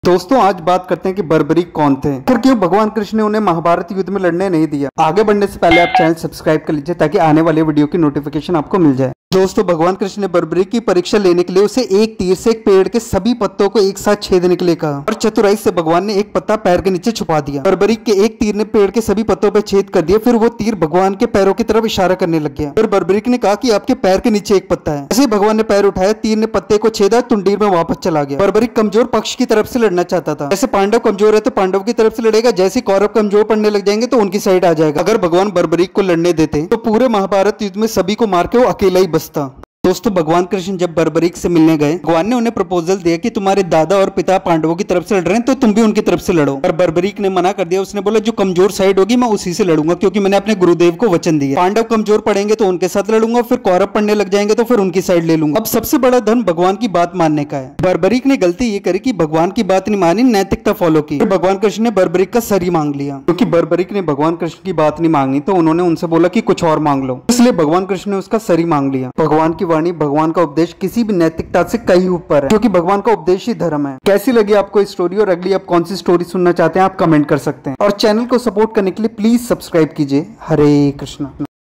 दोस्तों आज बात करते हैं कि बर्बरीक कौन थे, फिर क्यों भगवान कृष्ण ने उन्हें महाभारत युद्ध में लड़ने नहीं दिया। आगे बढ़ने से पहले आप चैनल सब्सक्राइब कर लीजिए ताकि आने वाले वीडियो की नोटिफिकेशन आपको मिल जाए। दोस्तों भगवान कृष्ण ने बर्बरीक की परीक्षा लेने के लिए उसे एक तीर से एक पेड़ के सभी पत्तों को एक साथ छेदने के लिए कहा और चतुराई से भगवान ने एक पत्ता पैर के नीचे छुपा दिया। बर्बरीक के एक तीर ने पेड़ के सभी पत्तों पर छेद कर दिया। फिर वो तीर भगवान के पैरों की तरफ इशारा करने लग गया। फिर बर्बरीक ने कहा कि आपके पैर के नीचे एक पत्ता है। ऐसे भगवान ने पैर उठाया, तीर ने पत्ते को छेदा, तुंडीर में वापस चला गया। बर्बरीक कमजोर पक्ष की तरफ से लड़ना चाहता था। जैसे पांडव कमजोर है तो पांडव की तरफ से लड़ेगा, जैसे कौरव कमजोर पड़ने लग जाएंगे तो उनकी साइड आ जाएगा। अगर भगवान बर्बरीक को लड़ने देते तो पूरे महाभारत युद्ध में सभी को मार के वो अकेला ही बचता। दोस्तों भगवान कृष्ण जब बर्बरीक से मिलने गए, भगवान ने उन्हें प्रपोजल दिया कि तुम्हारे दादा और पिता पांडवों की तरफ से लड़ रहे हैं तो तुम भी उनकी तरफ से लड़ो। पर बर्बरीक ने मना कर दिया। उसने बोला जो कमजोर साइड होगी मैं उसी से लड़ूंगा, क्योंकि मैंने अपने गुरुदेव को वचन दिया। पांडव कमजोर पड़ेंगे तो उनके साथ लड़ूंगा, फिर कौरव पड़ने लग जाएंगे तो फिर उनकी साइड ले लूंगा। अब सबसे बड़ा धन भगवान की बात मानने का है। बर्बरीक ने गलती ये करी कि भगवान की बात नहीं मानी, नैतिकता फॉलो की। भगवान कृष्ण ने बर्बरीक का सर ही मांग लिया। क्योंकि बर्बरीक ने भगवान कृष्ण की बात नहीं मांगी तो उन्होंने उनसे बोला कि कुछ और मांग लो, इसलिए भगवान कृष्ण ने उसका सर ही मांग लिया। भगवान की वाणी, भगवान का उपदेश किसी भी नैतिकता से कहीं ऊपर है, क्योंकि भगवान का उपदेश ही धर्म है। कैसी लगी आपको इस स्टोरी और अगली आप कौन सी स्टोरी सुनना चाहते हैं आप कमेंट कर सकते हैं। और चैनल को सपोर्ट करने के लिए प्लीज सब्सक्राइब कीजिए। हरे कृष्णा।